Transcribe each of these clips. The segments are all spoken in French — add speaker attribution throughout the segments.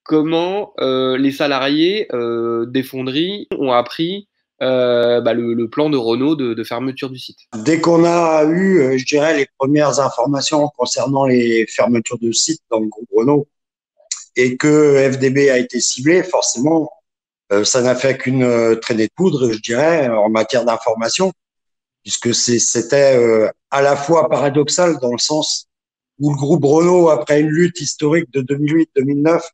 Speaker 1: comment les salariés des fonderies ont appris le plan de Renault de fermeture du site.
Speaker 2: Dès qu'on a eu, je dirais, les premières informations concernant les fermetures de sites dans le groupe Renault et que FDB a été ciblé, forcément, ça n'a fait qu'une traînée de poudre, je dirais, en matière d'information, puisque c'était à la fois paradoxal dans le sens où le groupe Renault, après une lutte historique de 2008-2009,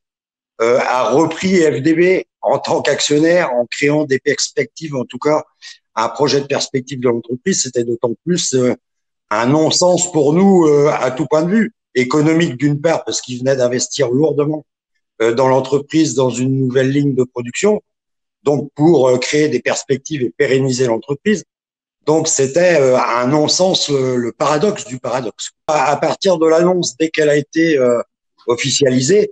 Speaker 2: a repris FDB en tant qu'actionnaire en créant des perspectives, en tout cas un projet de perspective de l'entreprise. C'était d'autant plus un non-sens pour nous à tout point de vue, économique d'une part, parce qu'ils venaient d'investir lourdement dans l'entreprise, dans une nouvelle ligne de production, donc pour créer des perspectives et pérenniser l'entreprise. Donc c'était un non-sens, le paradoxe du paradoxe. À partir de l'annonce, dès qu'elle a été officialisée,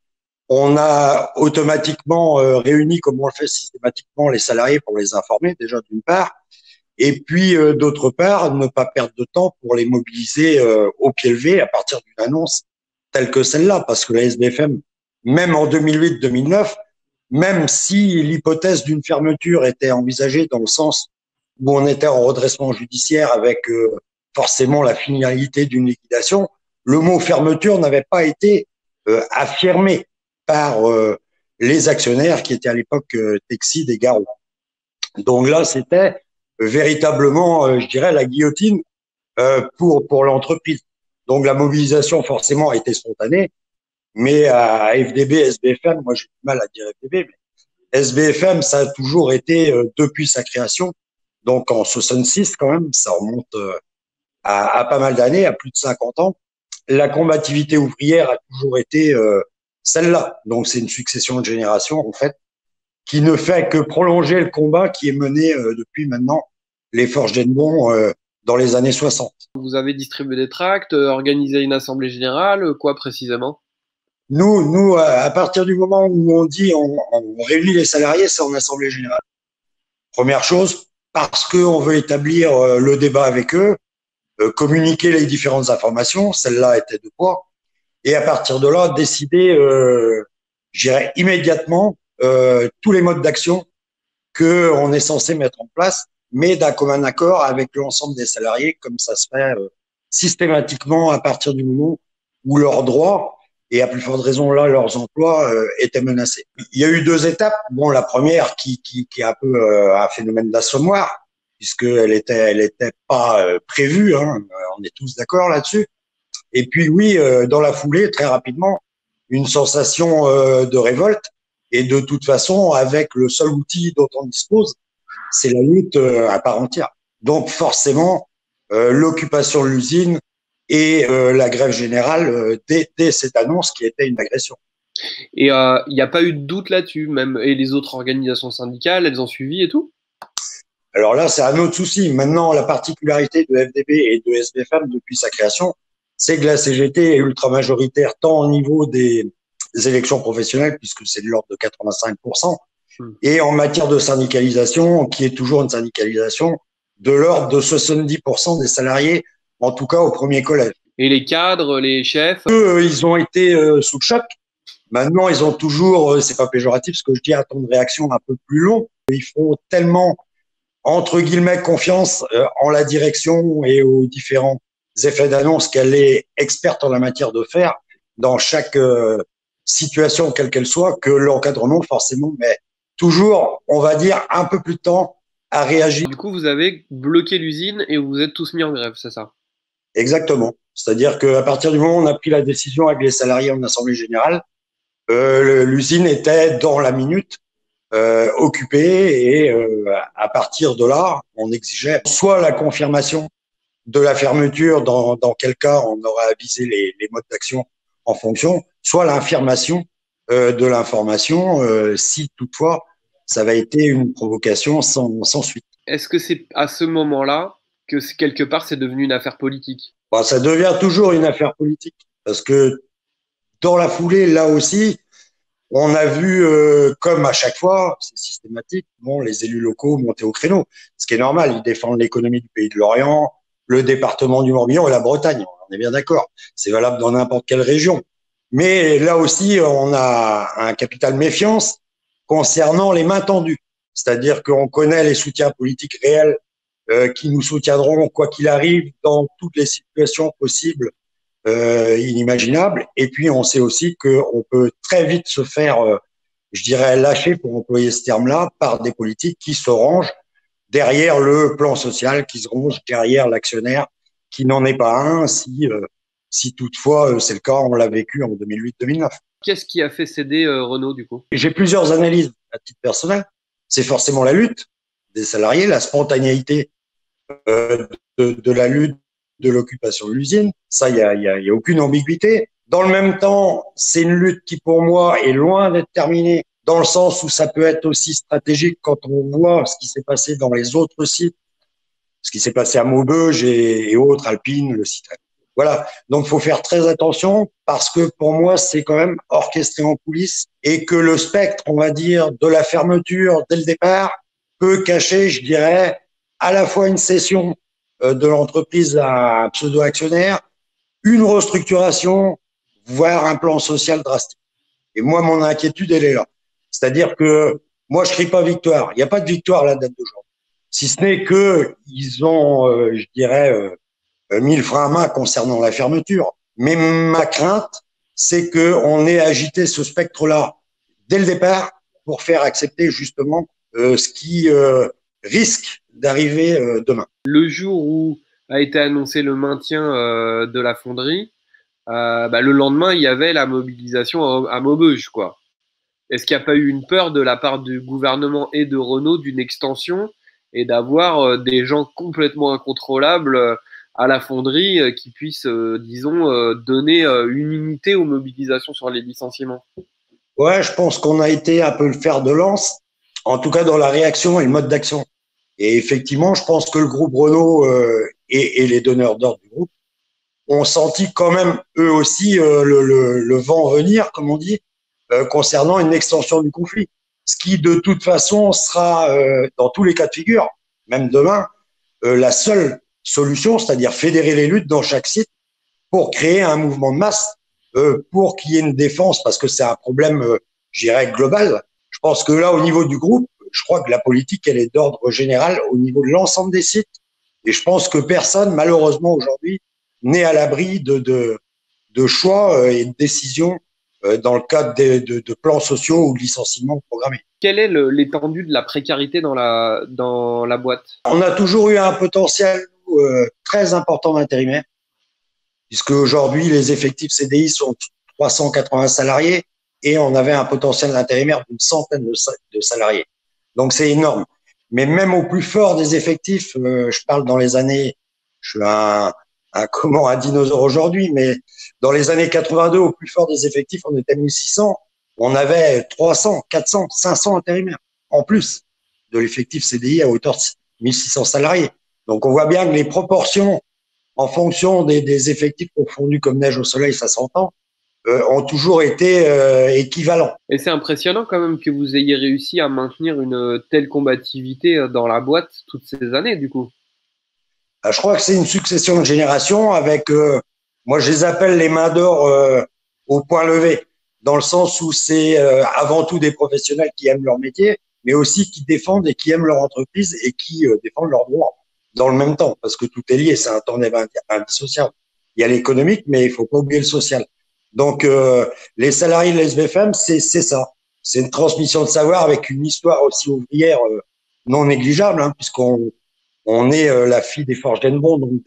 Speaker 2: on a automatiquement réuni, comme on le fait systématiquement, les salariés pour les informer, déjà d'une part, et puis d'autre part, ne pas perdre de temps pour les mobiliser au pied levé à partir d'une annonce telle que celle-là, parce que la SBFM, même en 2008-2009, même si l'hypothèse d'une fermeture était envisagée dans le sens où on était en redressement judiciaire avec forcément la finalité d'une liquidation, le mot fermeture n'avait pas été affirmé par les actionnaires qui étaient à l'époque Texide et Garot. Donc là, c'était véritablement, je dirais, la guillotine pour l'entreprise. Donc la mobilisation forcément a été spontanée, mais à FDB, SBFM, moi j'ai du mal à dire FDB, mais SBFM, ça a toujours été depuis sa création, donc en 66 quand même, ça remonte à pas mal d'années, à plus de 50 ans. La combativité ouvrière a toujours été celle-là. Donc c'est une succession de générations en fait qui ne fait que prolonger le combat qui est mené depuis maintenant les Forges d'Ennebon dans les années 60.
Speaker 1: Vous avez distribué des tracts, organisé une assemblée générale, quoi précisément?
Speaker 2: Nous, à partir du moment où on dit on réunit les salariés, c'est en assemblée générale. Première chose, parce qu'on veut établir le débat avec eux, communiquer les différentes informations, celle-là était de poids, et à partir de là, décider, je dirais, immédiatement tous les modes d'action qu'on est censé mettre en place, mais d'un commun accord avec l'ensemble des salariés, comme ça se fait systématiquement à partir du moment où leurs droits, et à plus forte raison là, leurs emplois étaient menacés. Il y a eu deux étapes. Bon, la première qui est un peu un phénomène d'assommoir, puisqu'elle était pas prévue, hein, on est tous d'accord là-dessus. Et puis oui, dans la foulée, très rapidement, une sensation de révolte. Et de toute façon, avec le seul outil dont on dispose, c'est la lutte à part entière. Donc forcément, l'occupation de l'usine et la grève générale dès cette annonce qui était une agression.
Speaker 1: Et il n'y a pas eu de doute là-dessus, même. Et les autres organisations syndicales, elles ont suivi et tout?
Speaker 2: Alors là, c'est un autre souci. Maintenant, la particularité de FDB et de SBFM depuis sa création, c'est que la CGT est ultra majoritaire tant au niveau des élections professionnelles, puisque c'est de l'ordre de 85%, et en matière de syndicalisation, qui est toujours une syndicalisation de l'ordre de 70% des salariés, en tout cas au premier collège.
Speaker 1: Et les cadres, les chefs?
Speaker 2: Eux, ils ont été sous le choc. Maintenant, ils ont toujours, c'est pas péjoratif ce que je dis, un temps de réaction un peu plus long. Ils font tellement, entre guillemets, confiance en la direction et aux différents effets d'annonce qu'elle est experte en la matière de faire dans chaque situation, quelle qu'elle soit, que l'encadrement, forcément, met toujours, on va dire, un peu plus de temps à réagir.
Speaker 1: Du coup, vous avez bloqué l'usine et vous vous êtes tous mis en grève, c'est ça?
Speaker 2: Exactement. C'est-à-dire qu'à partir du moment où on a pris la décision avec les salariés en assemblée générale, l'usine était dans la minute occupée et à partir de là, on exigeait soit la confirmation de la fermeture, dans quel cas on aura avisé les modes d'action en fonction, soit l'infirmation de l'information si toutefois ça avait été une provocation sans suite.
Speaker 1: Est-ce que c'est à ce moment-là que quelque part c'est devenu une affaire politique?
Speaker 2: Bon, ça devient toujours une affaire politique parce que dans la foulée, là aussi, on a vu, comme à chaque fois, c'est systématique, bon, les élus locaux monter au créneau. Ce qui est normal, ils défendent l'économie du pays de Lorient, le département du Morbihan et la Bretagne. On est bien d'accord. C'est valable dans n'importe quelle région. Mais là aussi, on a un capital méfiance concernant les mains tendues. C'est-à-dire qu'on connaît les soutiens politiques réels qui nous soutiendront quoi qu'il arrive dans toutes les situations possibles, inimaginables. Et puis, on sait aussi qu'on peut très vite se faire, je dirais, lâcher, pour employer ce terme-là, par des politiques qui se rangent derrière le plan social, qui se rangent derrière l'actionnaire, qui n'en est pas un, si toutefois c'est le cas, on l'a vécu en 2008-2009.
Speaker 1: Qu'est-ce qui a fait céder Renault, du coup?
Speaker 2: J'ai plusieurs analyses à titre personnel. C'est forcément la lutte des salariés, la spontanéité de la lutte, de l'occupation de l'usine. Ça, il y a aucune ambiguïté. Dans le même temps, c'est une lutte qui, pour moi, est loin d'être terminée, dans le sens où ça peut être aussi stratégique quand on voit ce qui s'est passé dans les autres sites, ce qui s'est passé à Maubeuge et autres, Alpine, le site. Voilà. Donc, il faut faire très attention parce que pour moi, c'est quand même orchestré en coulisses et que le spectre, on va dire, de la fermeture dès le départ peut cacher, je dirais, à la fois une cession de l'entreprise à un pseudo-actionnaire, une restructuration, voire un plan social drastique. Et moi, mon inquiétude, elle est là. C'est-à-dire que moi, je ne crie pas victoire. Il n'y a pas de victoire à la date d'aujourd'hui. Si ce n'est qu'ils ont, je dirais, mis le frein à main concernant la fermeture. Mais ma crainte, c'est qu'on ait agité ce spectre-là dès le départ pour faire accepter justement ce qui risque d'arriver demain.
Speaker 1: Le jour où a été annoncé le maintien de la fonderie, le lendemain, il y avait la mobilisation à Maubeuge, quoi. Est-ce qu'il n'y a pas eu une peur de la part du gouvernement et de Renault d'une extension et d'avoir des gens complètement incontrôlables à la fonderie qui puissent, disons, donner une unité aux mobilisations sur les licenciements?
Speaker 2: Ouais, je pense qu'on a été un peu le fer de lance, en tout cas dans la réaction et le mode d'action. Et effectivement, je pense que le groupe Renault et les donneurs d'ordre du groupe ont senti quand même, eux aussi, le vent venir, comme on dit, concernant une extension du conflit. Ce qui, de toute façon, sera, dans tous les cas de figure, même demain, la seule solution, c'est-à-dire fédérer les luttes dans chaque site pour créer un mouvement de masse, pour qu'il y ait une défense, parce que c'est un problème, je dirais, global. Je pense que là, au niveau du groupe, je crois que la politique, elle est d'ordre général au niveau de l'ensemble des sites. Et je pense que personne, malheureusement, aujourd'hui, n'est à l'abri de choix et de décisions dans le cadre de plans sociaux ou de licenciements programmés.
Speaker 1: Quelle est l'étendue de la précarité dans la boîte?
Speaker 2: On a toujours eu un potentiel très important d'intérimaires, puisque aujourd'hui, les effectifs CDI sont 380 salariés et on avait un potentiel d'intérimaire d'une centaine de salariés. Donc, c'est énorme. Mais même au plus fort des effectifs, je parle dans les années, je suis un dinosaure aujourd'hui, mais dans les années 82, au plus fort des effectifs, on était 1600. On avait 300, 400, 500 intérimaires en plus de l'effectif CDI à hauteur de 1600 salariés. Donc, on voit bien que les proportions en fonction des effectifs confondus comme neige au soleil, ça s'entend, ont toujours été équivalents.
Speaker 1: Et c'est impressionnant quand même que vous ayez réussi à maintenir une telle combativité dans la boîte toutes ces années, du coup.
Speaker 2: Je crois que c'est une succession de générations avec, moi je les appelle les mains d'or au point levé, dans le sens où c'est avant tout des professionnels qui aiment leur métier, mais aussi qui défendent et qui aiment leur entreprise et qui défendent leurs droits dans le même temps, parce que tout est lié, c'est un tandem indissociable. Il y a l'économique, mais il faut pas oublier le social. Donc, les salariés de l'SBFM, c'est ça. C'est une transmission de savoir avec une histoire aussi ouvrière non négligeable, hein, puisqu'on est la fille des forges d'Hennebrand, donc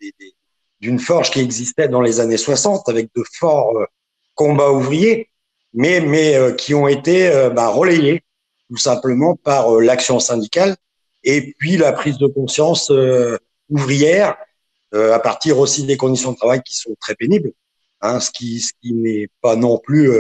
Speaker 2: d'une forge qui existait dans les années 60 avec de forts combats ouvriers, mais qui ont été relayés tout simplement par l'action syndicale et puis la prise de conscience ouvrière à partir aussi des conditions de travail qui sont très pénibles. Hein, ce qui n'est pas non plus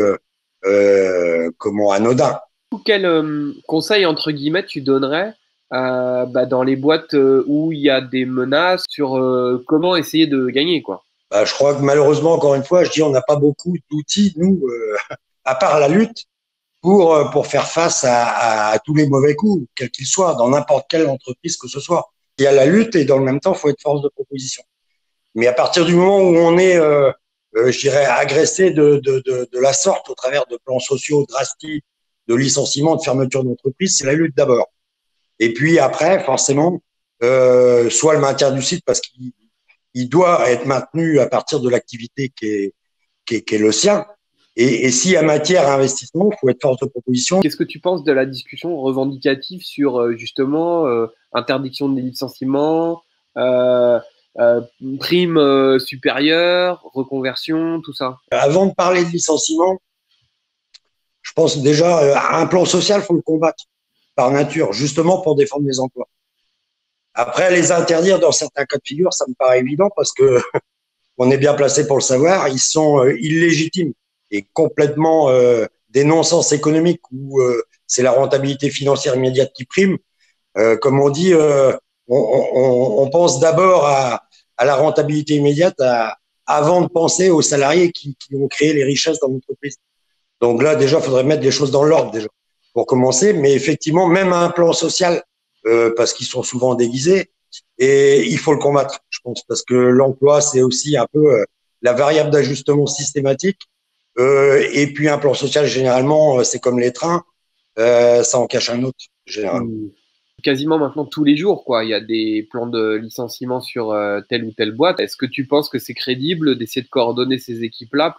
Speaker 2: anodin.
Speaker 1: Quel conseil, entre guillemets, tu donnerais dans les boîtes où il y a des menaces sur comment essayer de gagner, quoi?
Speaker 2: Je crois que malheureusement, encore une fois, je dis on n'a pas beaucoup d'outils, nous, à part la lutte, pour faire face à tous les mauvais coups, quels qu'ils soient, dans n'importe quelle entreprise que ce soit. Il y a la lutte et dans le même temps, il faut être force de proposition. Mais à partir du moment où on est je dirais, agressés de la sorte au travers de plans sociaux drastiques, de licenciements, de fermeture d'entreprises, c'est la lutte d'abord. Et puis après, forcément, soit le maintien du site parce qu'il doit être maintenu à partir de l'activité qui est le sien. Et s'il y a matière à investissement, il faut être force de proposition.
Speaker 1: Qu'est-ce que tu penses de la discussion revendicative sur justement interdiction des licenciements, euh, euh, prime supérieure, reconversion, tout ça?
Speaker 2: Avant de parler de licenciement, je pense déjà un plan social, il faut le combattre par nature, justement pour défendre les emplois. Après, les interdire dans certains cas de figure, ça me paraît évident parce que on est bien placé pour le savoir, ils sont illégitimes et complètement des non-sens économiques où c'est la rentabilité financière immédiate qui prime. Comme on dit, on pense d'abord à la rentabilité immédiate avant de penser aux salariés qui ont créé les richesses dans l'entreprise. Donc là, déjà, il faudrait mettre les choses dans l'ordre déjà pour commencer. Mais effectivement, même un plan social, parce qu'ils sont souvent déguisés, et il faut le combattre, je pense, parce que l'emploi, c'est aussi un peu la variable d'ajustement systématique. Et puis un plan social, généralement, c'est comme les trains, ça en cache un autre, généralement.
Speaker 1: Quasiment maintenant tous les jours, quoi. Il y a des plans de licenciement sur telle ou telle boîte. Est-ce que tu penses que c'est crédible d'essayer de coordonner ces équipes-là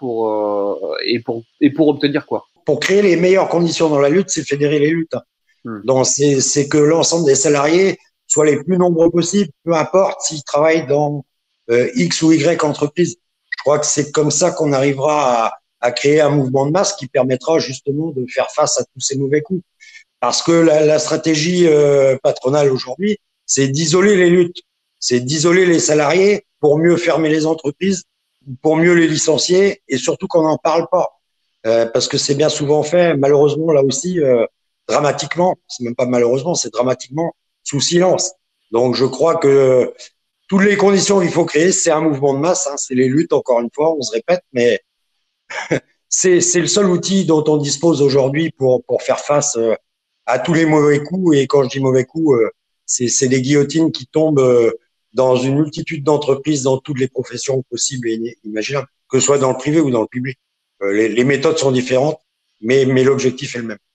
Speaker 1: et pour obtenir quoi?
Speaker 2: Pour créer les meilleures conditions dans la lutte, c'est fédérer les luttes. Donc, c'est que l'ensemble des salariés soient les plus nombreux possibles, peu importe s'ils travaillent dans X ou Y entreprise. Je crois que c'est comme ça qu'on arrivera à créer un mouvement de masse qui permettra justement de faire face à tous ces mauvais coups. Parce que la stratégie patronale aujourd'hui, c'est d'isoler les luttes, c'est d'isoler les salariés pour mieux fermer les entreprises, pour mieux les licencier et surtout qu'on n'en parle pas. Parce que c'est bien souvent fait, malheureusement, là aussi, dramatiquement, c'est même pas malheureusement, c'est dramatiquement sous silence. Donc je crois que toutes les conditions qu'il faut créer, c'est un mouvement de masse, hein, c'est les luttes, encore une fois, on se répète, mais c'est le seul outil dont on dispose aujourd'hui pour faire face à tous les mauvais coups. Et quand je dis mauvais coups, c'est des guillotines qui tombent dans une multitude d'entreprises, dans toutes les professions possibles et imaginables, que ce soit dans le privé ou dans le public. Les méthodes sont différentes, mais l'objectif est le même.